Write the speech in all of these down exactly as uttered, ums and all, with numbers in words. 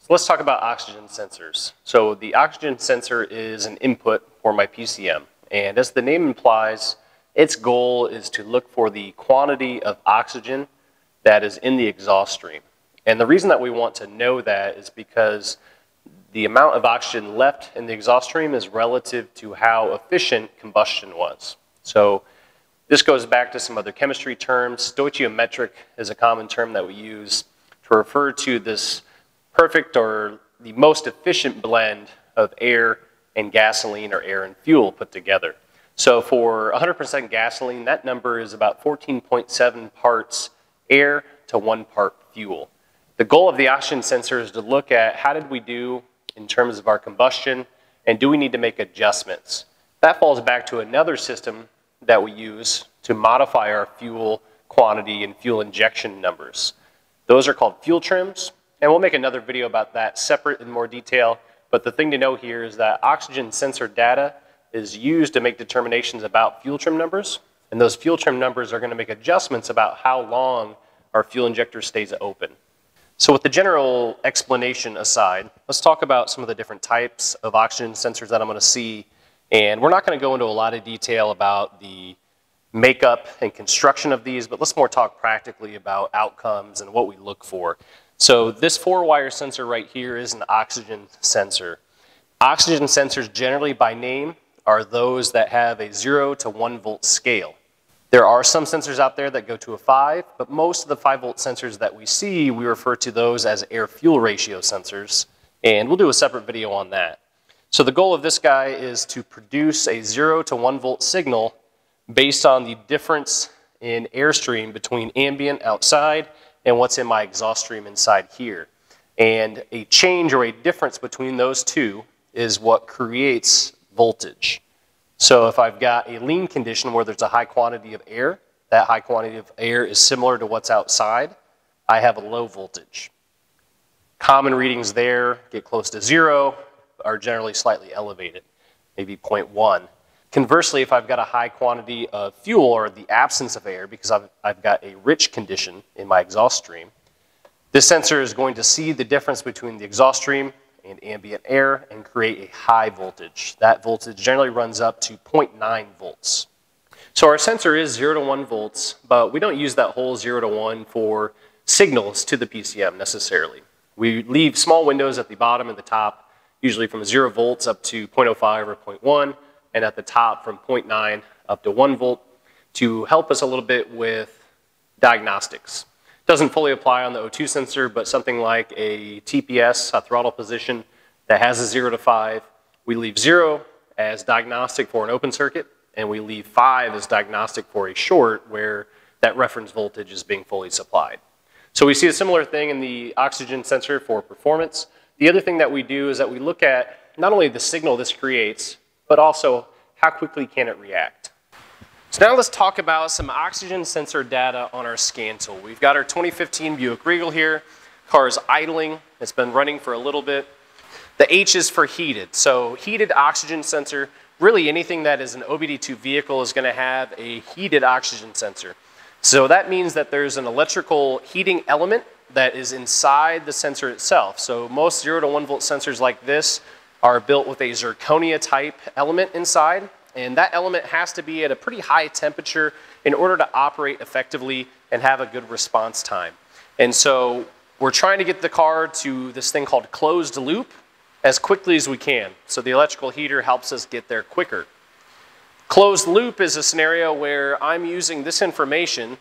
So let's talk about oxygen sensors. So the oxygen sensor is an input for my P C M. And as the name implies, its goal is to look for the quantity of oxygen that is in the exhaust stream. And the reason that we want to know that is because the amount of oxygen left in the exhaust stream is relative to how efficient combustion was. So this goes back to some other chemistry terms. Stoichiometric is a common term that we use to refer to this perfect or the most efficient blend of air and gasoline or air and fuel put together. So for one hundred percent gasoline, that number is about fourteen point seven parts air to one part fuel. The goal of the oxygen sensor is to look at how did we do in terms of our combustion, and do we need to make adjustments? That falls back to another system that we use to modify our fuel quantity and fuel injection numbers. Those are called fuel trims, and we'll make another video about that separate in more detail. But the thing to know here is that oxygen sensor data is used to make determinations about fuel trim numbers, and those fuel trim numbers are going to make adjustments about how long our fuel injector stays open. So with the general explanation aside, let's talk about some of the different types of oxygen sensors that I'm going to see. And we're not going to go into a lot of detail about the makeup and construction of these, but let's more talk practically about outcomes and what we look for. So this four-wire sensor right here is an oxygen sensor. Oxygen sensors generally by name are those that have a zero to one volt scale. There are some sensors out there that go to a five, but most of the five volt sensors that we see, we refer to those as air-fuel ratio sensors, and we'll do a separate video on that. So the goal of this guy is to produce a zero to one volt signal based on the difference in airstream between ambient outside and what's in my exhaust stream inside here. And a change or a difference between those two is what creates voltage. So if I've got a lean condition where there's a high quantity of air, that high quantity of air is similar to what's outside, I have a low voltage. Common readings there get close to zero, are generally slightly elevated, maybe zero point one. Conversely, if I've got a high quantity of fuel or the absence of air, because I've, I've got a rich condition in my exhaust stream, this sensor is going to see the difference between the exhaust stream and ambient air and create a high voltage. That voltage generally runs up to zero point nine volts. So our sensor is zero to one volts, but we don't use that whole zero to one for signals to the P C M necessarily. We leave small windows at the bottom and the top, usually from zero volts up to zero point zero five or zero point one, and at the top from zero point nine up to one volt to help us a little bit with diagnostics. Doesn't fully apply on the O two sensor, but something like a T P S, a throttle position that has a zero to five, we leave zero as diagnostic for an open circuit, and we leave five as diagnostic for a short where that reference voltage is being fully supplied. So we see a similar thing in the oxygen sensor for performance. The other thing that we do is that we look at not only the signal this creates, but also how quickly can it react. So now let's talk about some oxygen sensor data on our scan tool. We've got our twenty fifteen Buick Regal here. Car is idling. It's been running for a little bit. The H is for heated. So heated oxygen sensor, really anything that is an O B D two vehicle is going to have a heated oxygen sensor. So that means that there's an electrical heating element that is inside the sensor itself. So most zero to one volt sensors like this are built with a zirconia type element inside. And that element has to be at a pretty high temperature in order to operate effectively and have a good response time. And so we're trying to get the car to this thing called closed loop as quickly as we can. So the electrical heater helps us get there quicker. Closed loop is a scenario where I'm using this information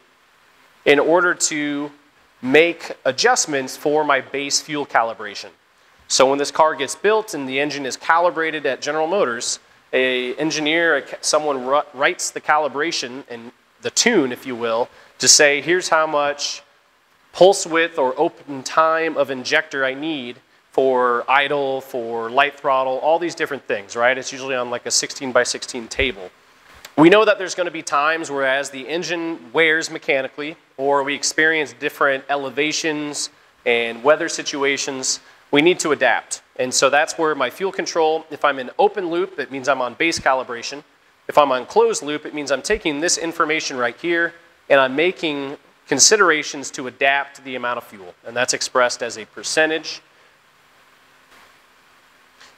in order to make adjustments for my base fuel calibration. So when this car gets built and the engine is calibrated at General Motors, a engineer, someone writes the calibration and the tune, if you will, to say, here's how much pulse width or open time of injector I need for idle, for light throttle, all these different things, right? It's usually on like a sixteen by sixteen table. We know that there's going to be times where as the engine wears mechanically, or we experience different elevations and weather situations, we need to adapt. And so that's where my fuel control, if I'm in open loop, it means I'm on base calibration. If I'm on closed loop, it means I'm taking this information right here and I'm making considerations to adapt the amount of fuel. And that's expressed as a percentage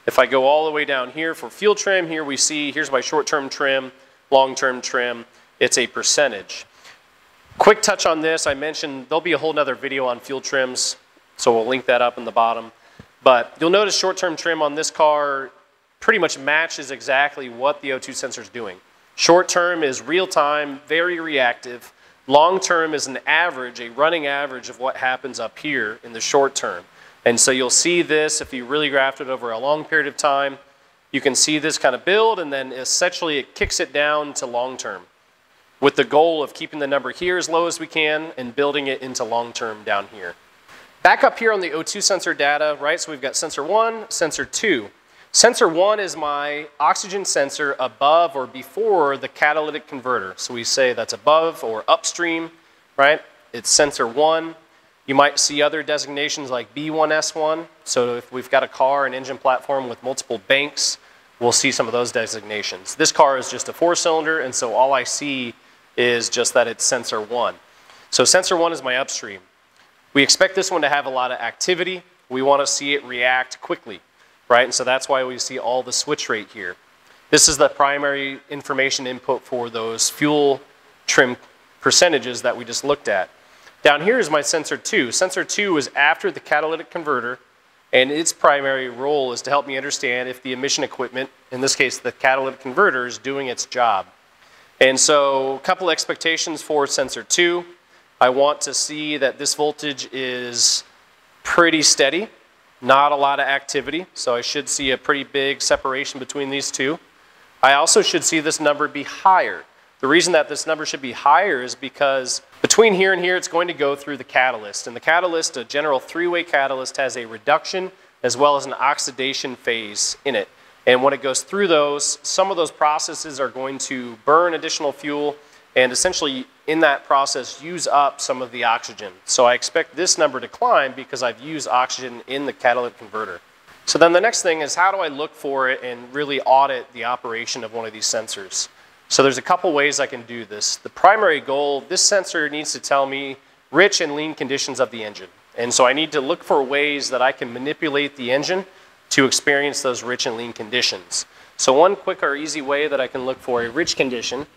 If I go all the way down here for fuel trim, here we see, here's my short-term trim, long-term trim. It's a percentage. Quick touch on this, I mentioned there'll be a whole nother video on fuel trims, so we'll link that up in the bottom. But you'll notice short-term trim on this car pretty much matches exactly what the O two sensor is doing. Short-term is real-time, very reactive. Long-term is an average, a running average of what happens up here in the short term. And so you'll see this if you really graphed it over a long period of time. You can see this kind of build, and then essentially it kicks it down to long-term with the goal of keeping the number here as low as we can and building it into long-term down here. Back up here on the O two sensor data, right, so we've got sensor one, sensor two. Sensor one is my oxygen sensor above or before the catalytic converter. So we say that's above or upstream, right? It's sensor one. You might see other designations like B one S one. So if we've got a car, an engine platform with multiple banks, we'll see some of those designations. This car is just a four-cylinder, and so all I see is just that it's sensor one. So sensor one is my upstream. We expect this one to have a lot of activity. We want to see it react quickly, right? And so that's why we see all the switch rate here. This is the primary information input for those fuel trim percentages that we just looked at. Down here is my sensor two. Sensor two is after the catalytic converter, and its primary role is to help me understand if the emission equipment, in this case the catalytic converter, is doing its job. And so a couple expectations for sensor two. I want to see that this voltage is pretty steady, not a lot of activity, so I should see a pretty big separation between these two. I also should see this number be higher. The reason that this number should be higher is because between here and here it's going to go through the catalyst. And the catalyst, a general three-way catalyst, has a reduction as well as an oxidation phase in it. And when it goes through those, some of those processes are going to burn additional fuel and essentially in that process use up some of the oxygen. So I expect this number to climb because I've used oxygen in the catalytic converter. So then the next thing is, how do I look for it and really audit the operation of one of these sensors? So there's a couple ways I can do this. The primary goal, this sensor needs to tell me rich and lean conditions of the engine. And so I need to look for ways that I can manipulate the engine to experience those rich and lean conditions. So one quick or easy way that I can look for a rich condition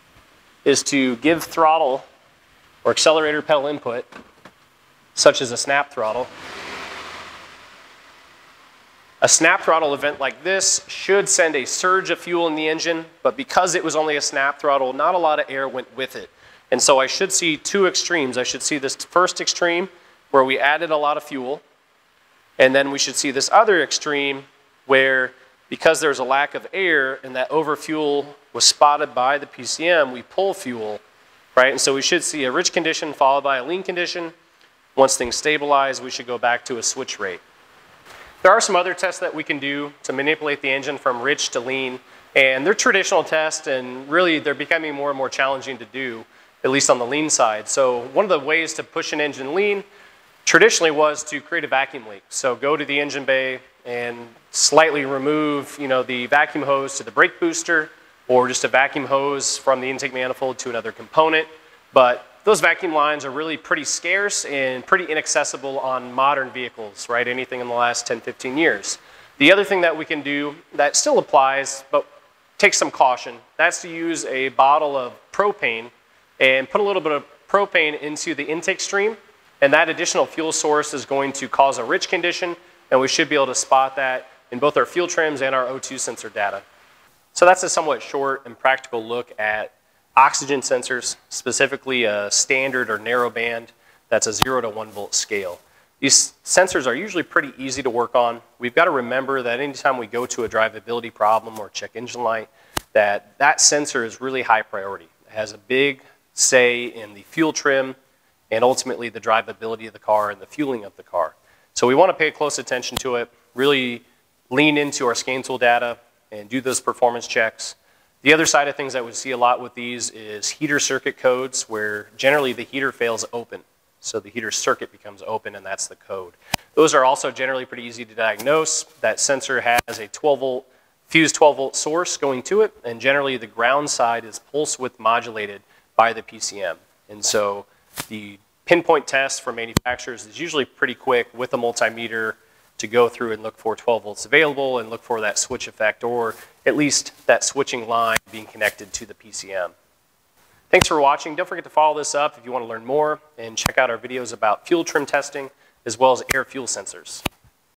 is to give throttle or accelerator pedal input, such as a snap throttle. A snap throttle event like this should send a surge of fuel in the engine, but because it was only a snap throttle, not a lot of air went with it. And so I should see two extremes. I should see this first extreme where we added a lot of fuel, and then we should see this other extreme where, because there's a lack of air and that overfuel was spotted by the P C M, we pull fuel, right? And so we should see a rich condition followed by a lean condition. Once things stabilize, we should go back to a switch rate. There are some other tests that we can do to manipulate the engine from rich to lean, and they're traditional tests, and really they're becoming more and more challenging to do, at least on the lean side. So one of the ways to push an engine lean traditionally was to create a vacuum leak. So go to the engine bay and slightly remove, you know, the vacuum hose to the brake booster, or just a vacuum hose from the intake manifold to another component. But those vacuum lines are really pretty scarce and pretty inaccessible on modern vehicles, right? Anything in the last ten, fifteen years. The other thing that we can do that still applies, but takes some caution, that's to use a bottle of propane and put a little bit of propane into the intake stream, and that additional fuel source is going to cause a rich condition, and we should be able to spot that in both our fuel trims and our O two sensor data. So that's a somewhat short and practical look at oxygen sensors, specifically a standard or narrow band that's a zero to one volt scale. These sensors are usually pretty easy to work on. We've got to remember that anytime we go to a drivability problem or check engine light, that that sensor is really high priority. It has a big say in the fuel trim and ultimately the drivability of the car and the fueling of the car. So we want to pay close attention to it, really lean into our scan tool data and do those performance checks. The other side of things that we see a lot with these is heater circuit codes, where generally the heater fails open. So the heater circuit becomes open, and that's the code. Those are also generally pretty easy to diagnose. That sensor has a twelve volt, fused twelve volt source going to it, and generally the ground side is pulse width modulated by the P C M. And so the pinpoint test for manufacturers is usually pretty quick with a multimeter to go through and look for twelve volts available and look for that switch effect, or at least that switching line being connected to the P C M. Thanks for watching. Don't forget to follow this up if you want to learn more, and check out our videos about fuel trim testing as well as air fuel sensors.